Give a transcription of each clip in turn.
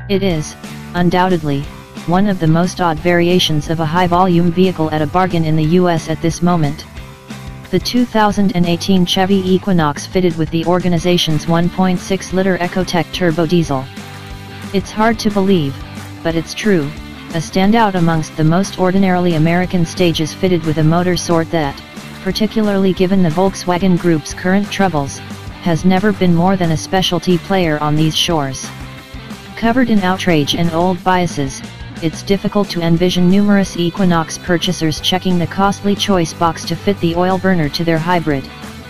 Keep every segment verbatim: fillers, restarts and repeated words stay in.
It is, undoubtedly, one of the most odd variations of a high-volume vehicle at a bargain in the U S at this moment. The two thousand eighteen Chevy Equinox fitted with the organization's one point six liter Ecotec turbo diesel. It's hard to believe, but it's true, a standout amongst the most ordinarily American stages fitted with a motor sort that, particularly given the Volkswagen Group's current troubles, has never been more than a specialty player on these shores. Covered in outrage and old biases, it's difficult to envision numerous Equinox purchasers checking the costly choice box to fit the oil burner to their hybrid.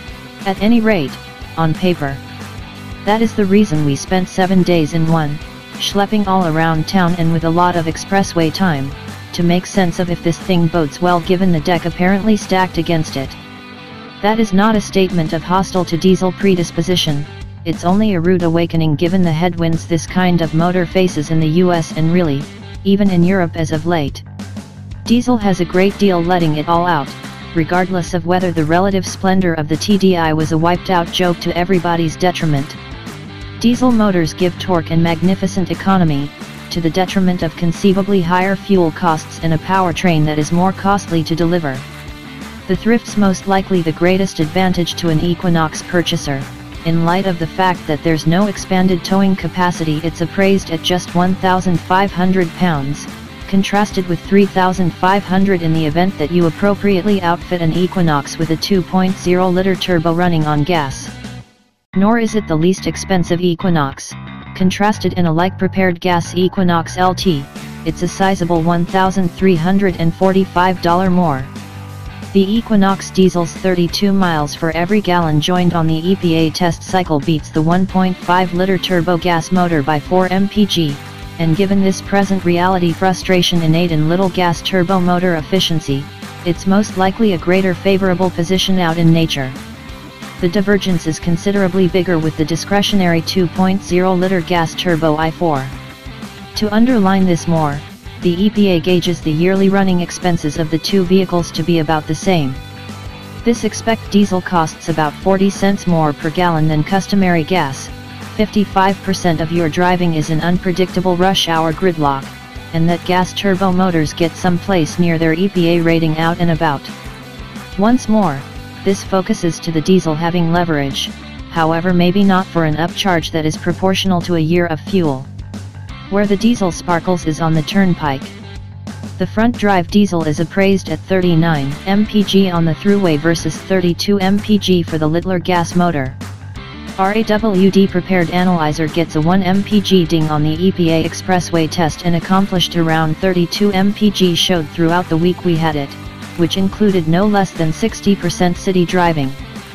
At any rate, on paper. That is the reason we spent seven days in one, schlepping all around town and with a lot of expressway time, to make sense of if this thing bodes well given the deck apparently stacked against it. That is not a statement of hostile to diesel predisposition, it's only a rude awakening given the headwinds this kind of motor faces in the U S and really, even in Europe as of late. Diesel has a great deal letting it all out, regardless of whether the relative splendor of the T D I was a wiped-out joke to everybody's detriment. Diesel motors give torque and magnificent economy, to the detriment of conceivably higher fuel costs and a powertrain that is more costly to deliver. The thrift's most likely the greatest advantage to an Equinox purchaser, in light of the fact that there's no expanded towing capacity. It's appraised at just one thousand five hundred pounds, contrasted with three thousand five hundred in the event that you appropriately outfit an Equinox with a two point oh liter turbo running on gas. Nor is it the least expensive Equinox, contrasted in a like-prepared gas Equinox L T, it's a sizable one thousand three hundred forty-five dollars more. The Equinox Diesel's thirty-two miles for every gallon joined on the E P A test cycle beats the one point five liter turbo gas motor by four mpg, and given this present reality frustration innate in little gas turbo motor efficiency, it's most likely a greater favorable position out in nature. The divergence is considerably bigger with the discretionary two point oh liter gas turbo I four. To underline this more, the E P A gauges the yearly running expenses of the two vehicles to be about the same. This expect diesel costs about forty cents more per gallon than customary gas, fifty-five percent of your driving is in unpredictable rush hour gridlock, and that gas turbo motors get someplace near their E P A rating out and about. Once more, this focuses to the diesel having leverage, however maybe not for an upcharge that is proportional to a year of fuel. Where the diesel sparkles is on the turnpike. The front-drive diesel is appraised at thirty-nine mpg on the thruway versus thirty-two mpg for the Littler gas motor. R A W D prepared analyzer gets a one mpg ding on the E P A expressway test and accomplished around thirty-two mpg showed throughout the week we had it, which included no less than sixty percent city driving.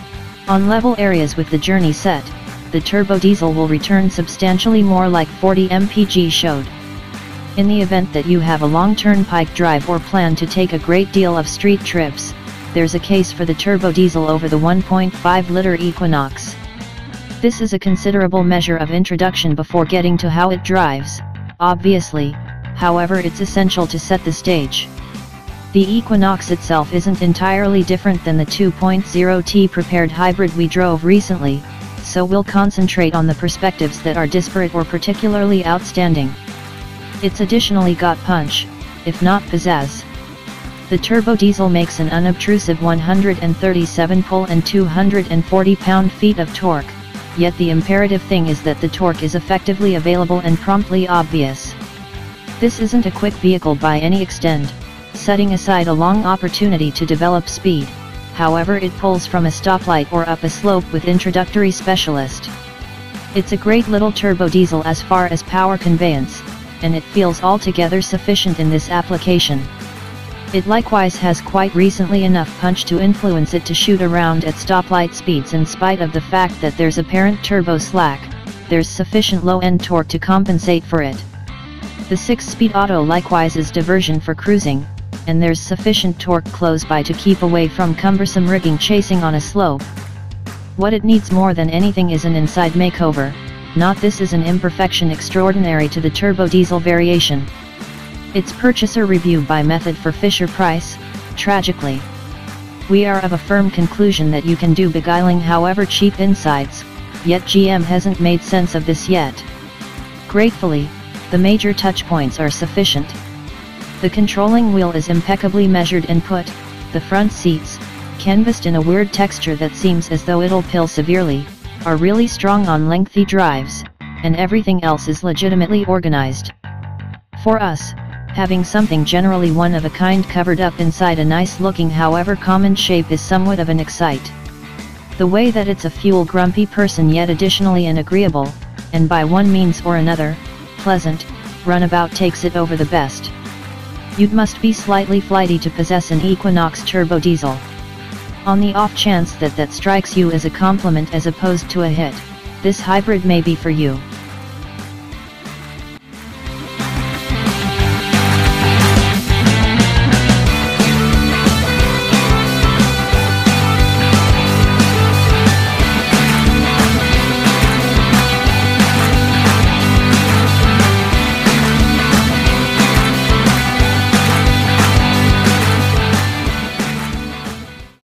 On level areas with the journey set, the turbo diesel will return substantially more like forty mpg showed. In the event that you have a long turnpike drive or plan to take a great deal of street trips, there's a case for the turbo diesel over the one point five liter Equinox. This is a considerable measure of introduction before getting to how it drives, obviously, however it's essential to set the stage. The Equinox itself isn't entirely different than the two point oh T prepared hybrid we drove recently, so we'll concentrate on the perspectives that are disparate or particularly outstanding. It's additionally got punch, if not pizzazz. The turbo diesel makes an unobtrusive one hundred thirty-seven pull and two hundred forty pound-feet of torque, yet the imperative thing is that the torque is effectively available and promptly obvious. This isn't a quick vehicle by any extent, setting aside a long opportunity to develop speed. However, it pulls from a stoplight or up a slope with introductory specialist. It's a great little turbo diesel as far as power conveyance, and it feels altogether sufficient in this application. It likewise has quite recently enough punch to influence it to shoot around at stoplight speeds. In spite of the fact that there's apparent turbo slack, there's sufficient low-end torque to compensate for it. The six-speed auto likewise is diversion for cruising, and there's sufficient torque close by to keep away from cumbersome rigging chasing on a slope. What it needs more than anything is an inside makeover, not this is an imperfection extraordinary to the turbo diesel variation. Its purchaser review by method for Fisher-Price, tragically. We are of a firm conclusion that you can do beguiling however cheap insides, yet G M hasn't made sense of this yet. Gratefully, The major touch points are sufficient. The controlling wheel is impeccably measured and put, the front seats, canvassed in a weird texture that seems as though it'll pill severely, are really strong on lengthy drives, and everything else is legitimately organized. For us, having something generally one of a kind covered up inside a nice looking however common shape is somewhat of an excite. The way that it's a fuel grumpy person yet additionally an agreeable, and by one means or another, pleasant, runabout takes it over the best. You'd must be slightly flighty to possess an Equinox turbodiesel. On the off chance that that strikes you as a compliment as opposed to a hit, this hybrid may be for you.